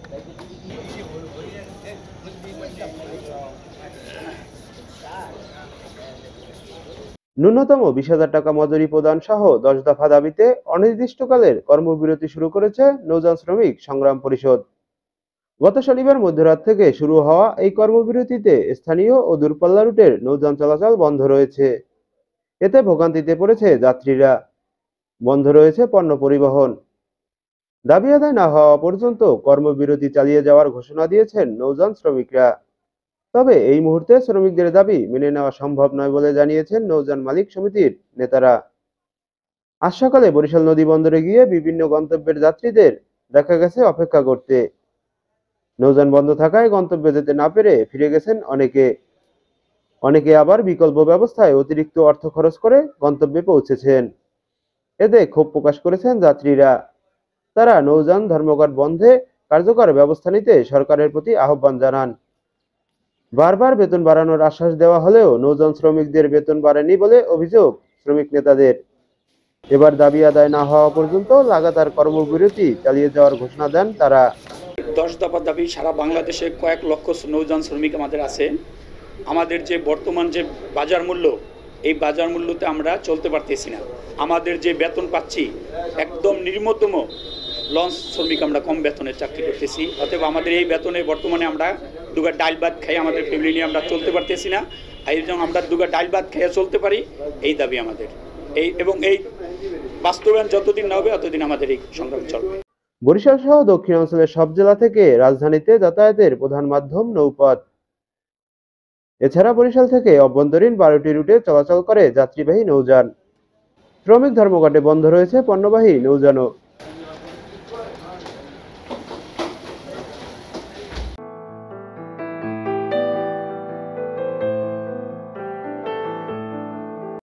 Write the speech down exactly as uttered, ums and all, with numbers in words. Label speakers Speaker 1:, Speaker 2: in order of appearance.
Speaker 1: ন্যূনতম বিশ হাজার টাকা মজুরি প্রদান সহ দশ দফা দাবিতে অনির্দিষ্টকালের কর্মবিরতি শুরু করেছে নৌযান শ্রমিক সংগ্রাম পরিষদ। গত শনিবার মধ্যরাত থেকে শুরু হওয়া এই কর্মবিরতিতে স্থানীয় ও দূরপাল্লা রুটের নৌযান চলাচল বন্ধ রয়েছে। এতে ভোগান্তিতে পড়েছে যাত্রীরা, বন্ধ রয়েছে পণ্য পরিবহন। দাবি আদায় না হওয়া পর্যন্ত কর্মবিরতি চালিয়ে যাওয়ার ঘোষণা দিয়েছেন নৌযান শ্রমিকরা। তবে এই মুহূর্তে শ্রমিকদের দাবি মেনে নেওয়া সম্ভব নয় বলে জানিয়েছেন নৌযান মালিক সমিতির নেতারা। আজ সকালে বরিশাল নদী বন্দরে গিয়ে বিভিন্ন গন্তব্যের যাত্রীদের দেখা গেছে অপেক্ষা করতে। নৌযান বন্ধ থাকায় গন্তব্যে যেতে না পেরে ফিরে গেছেন অনেকে। অনেকে আবার বিকল্প ব্যবস্থায় অতিরিক্ত অর্থ খরচ করে গন্তব্যে পৌঁছেছেন। এতে ক্ষোভ প্রকাশ করেছেন যাত্রীরা। তারা নৌযান ধর্মঘট বন্ধে কার্যকর ব্যবস্থা নিতে সরকারের প্রতি আহ্বান জানান। বারবার বেতন বাড়ানোর আশ্বাস দেওয়া হলেও নৌযান শ্রমিকদের বেতন বাড়েনি বলে অভিযোগ শ্রমিক নেতাদের। এবার দাবি আদায় না হওয়া পর্যন্ত লাগাতার কর্মবিরতি চালিয়ে যাওয়ার ঘোষণা দেন তারা।
Speaker 2: দশ দফা দাবি সারা বাংলাদেশে কয়েক লক্ষ নৌযান শ্রমিক আমাদের আছে। আমাদের যে বর্তমান যে বাজার মূল্য, এই বাজার মূল্যতে আমরা চলতে পারতেছি না। আমাদের যে বেতন পাচ্ছি একদম নিম্নতম লঞ্চ শ্রমিক, আমরা কম বেতনে চাকরি করতেছি। অতএব আমাদের এই বেতনে বর্তমানে আমরা দুগা ডাল ভাত খাই আমাদের ফ্যামিলি নিয়ে আমরা চলতে পারতেছি না। এই জন্য আমরা দুগা ডাল ভাত খেয়ে চলতে পারি, এই দাবি আমাদের। এই এবং এই বাস্তবায়ন যতদিন না হবে ততদিন আমাদের এই সংগ্রাম চলবে।
Speaker 1: বরিশাল সহ দক্ষিণাঞ্চলের সব জেলা থেকে রাজধানীতে যাতায়াতের প্রধান মাধ্যম নৌপথ। এছাড়া বরিশাল থেকে অভ্যন্তরীণ বারোটি রুটে চলাচল করে যাত্রীবাহী নৌযান। শ্রমিক ধর্মঘটে বন্ধ রয়েছে পণ্যবাহী নৌযানও।